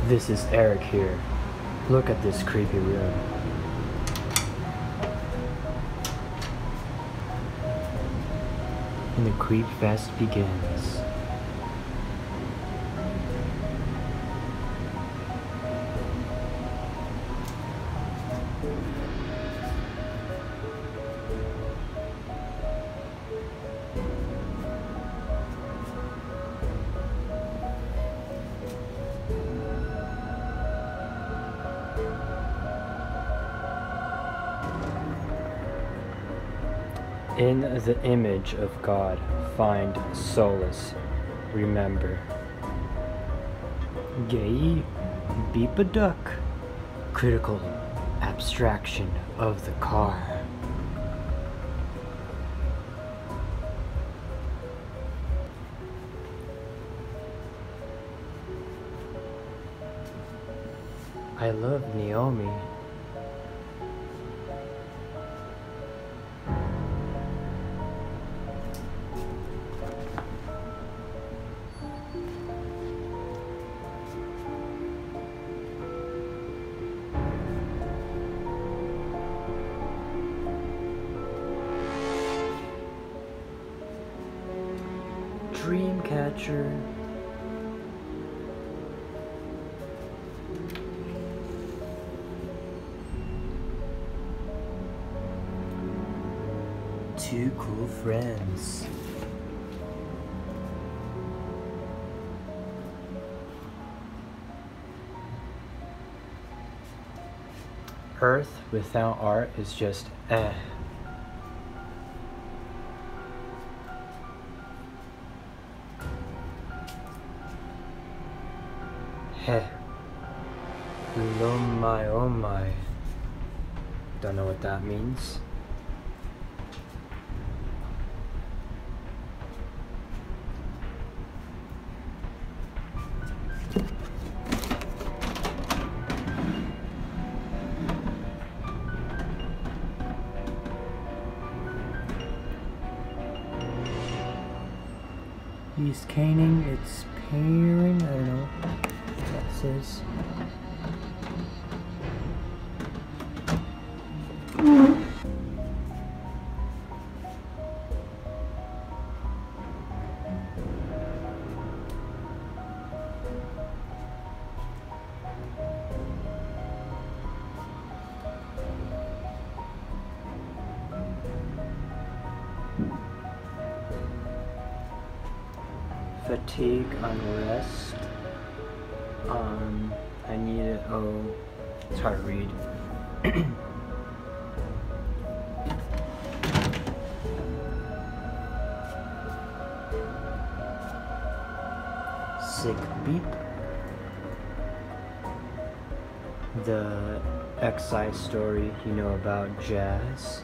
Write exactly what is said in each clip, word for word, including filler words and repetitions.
This is Eric here. Look at this creepy room. And the creep fest begins. In the image of God, find solace. Remember. Gay, beep a duck. Critical abstraction of the car. I love Naomi. Dreamcatcher. Two cool friends. Earth without art is just eh. Heh. Oh my, oh my. Don't know what that means. He's caning, it's pairing, I don't know what that says. Fatigue, unrest. Um, I need it. Oh, it's hard to read. Sick beep. The excise story you know about jazz.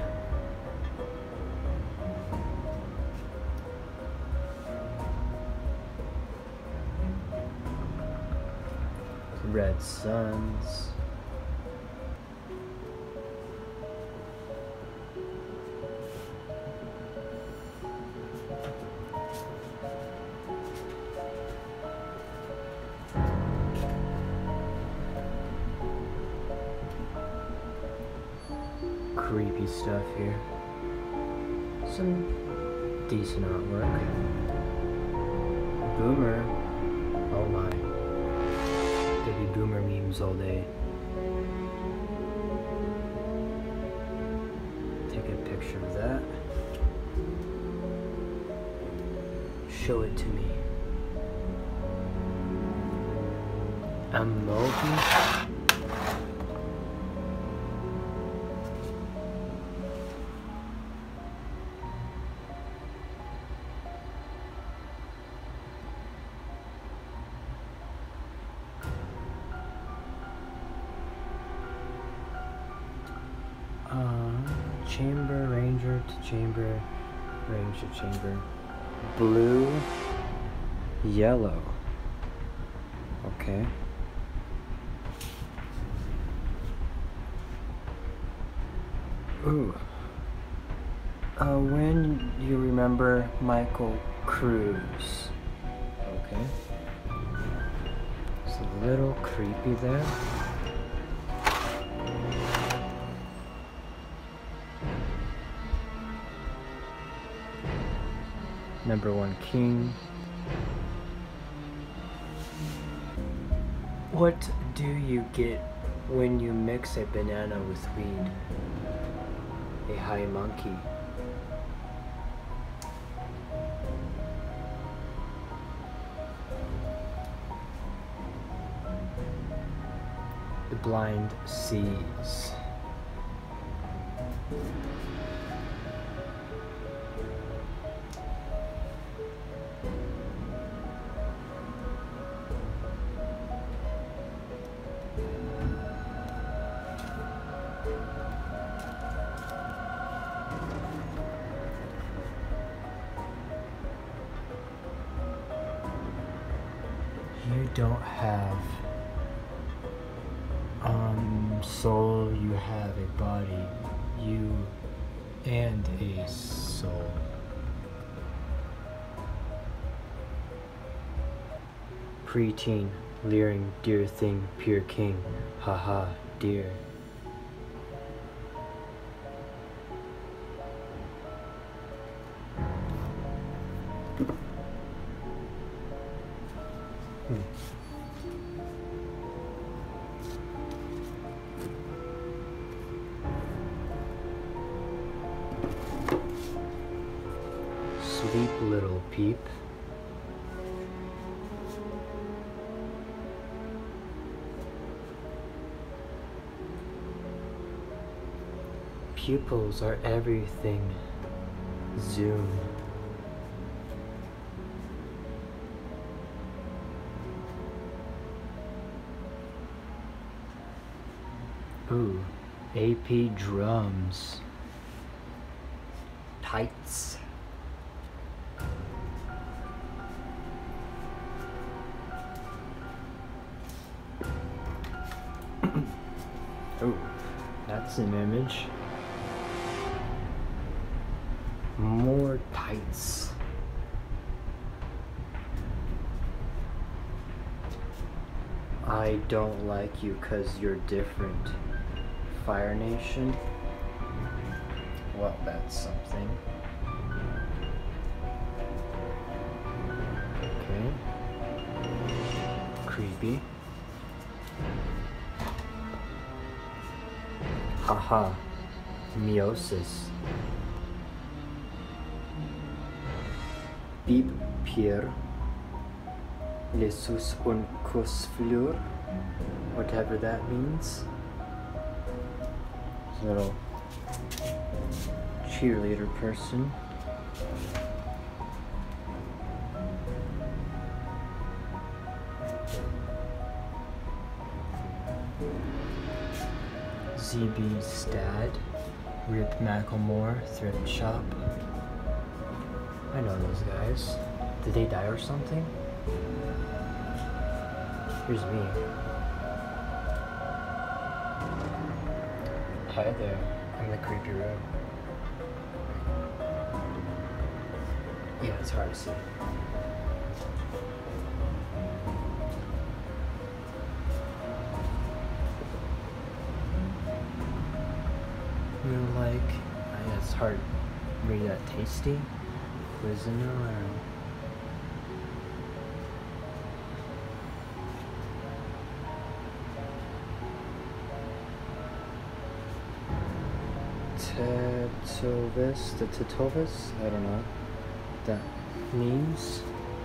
Red suns. Creepy stuff here. Some decent artwork. Boomer. Oh my. There'd be boomer memes all day. Take a picture of that. Show it to me. Emoji. Uh, chamber, ranger to chamber, range to chamber. Blue, yellow. Okay. Ooh. Uh, when you remember Michael Cruz. Okay. So a little creepy there. Number one king. What do you get when you mix a banana with weed? A high monkey. The blind sees. You don't have um soul, you have a body, you and a soul. Preteen, leering, dear thing, pure king, haha, dear. Hmm. Sleep, little peep. Pupils are everything. Zoom. Ooh, A P drums. Tights. Oh, that's an image. More tights. I don't like you 'cause you're different. Fire Nation. Well, that's something. Okay. Creepy. Haha. Meiosis. Bib Pierre. Jesus un Kussfleur. Whatever that means. Little cheerleader person. Z B Stad, Rip Macklemore, Thrift Shop. I know those guys. Did they die or something? Here's me. Hi there, I'm the creepy room. Yeah, it's hard to see. You're like, I guess it's hard. Read that tasty? Cuisine, I don't know. Tetovis, the Tetovis? I don't know what that means.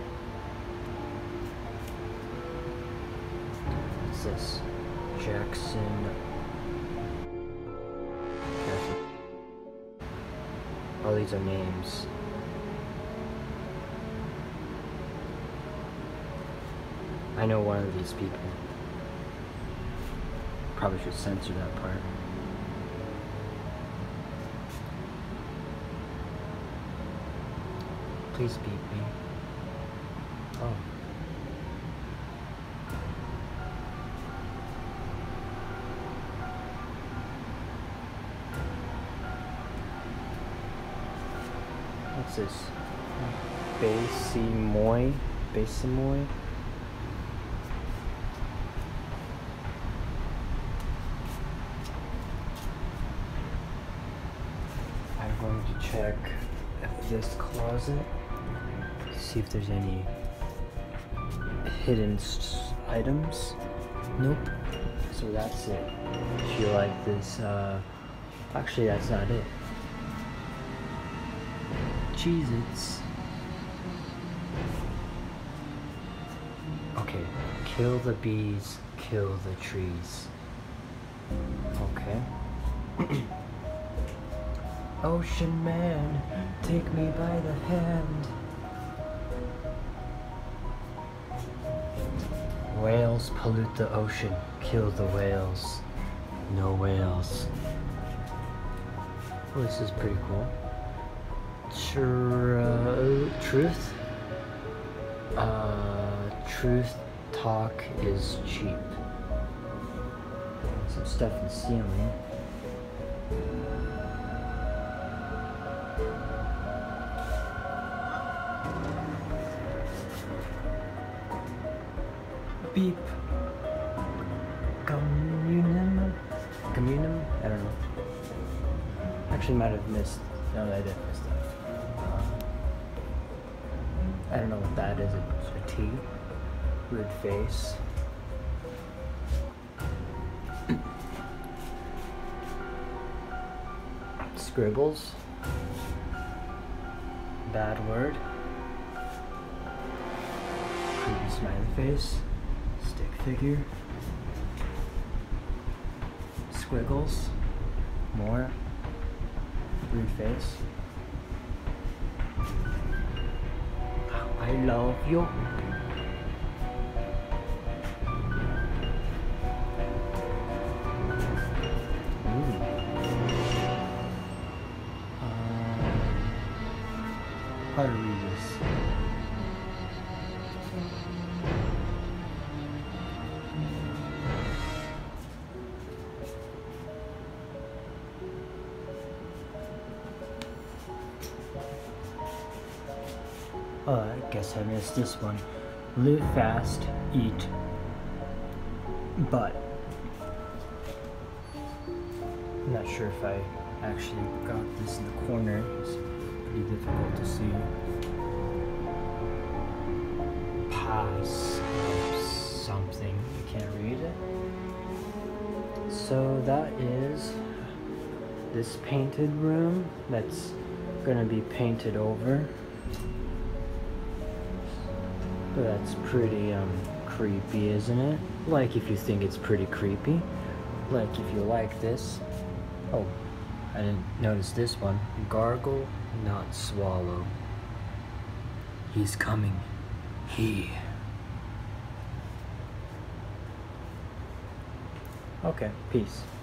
What's this? Jackson. All these are names. I know one of these people. Probably should censor that part. Please beat me. Oh. What's this? Basimoy? Basimoy? check this closet, see if there's any hidden s items. Nope. So that's it. If you like this, uh, actually that's not it. Cheez-Its. Okay, kill the bees, kill the trees. Okay. Ocean man, take me by the hand. Whales pollute the ocean, kill the whales. No whales. Oh, this is pretty cool. Tr uh, truth? Uh, truth talk is cheap. Some stuff in the ceiling. Beep. Communium? Communium? I don't know. Actually might have missed. No, I didn't miss that. Uh, I don't know what that is. It's a T. Weird face. Scribbles. Bad word. Creepy smiley face. Stick figure. Squiggles. More. Weird face. I love you. Ooh. Um, how to read this? Oh, I guess I missed this one. Live fast, eat, but I'm not sure if I actually got this in the corner. It's pretty difficult to see. Pass something, you can't read it. So that is this painted room that's gonna be painted over. That's pretty um, creepy, isn't it? Like if you think it's pretty creepy. Like if you like this. Oh, I didn't notice this one. Gargle, not swallow. He's coming. He. Okay, peace.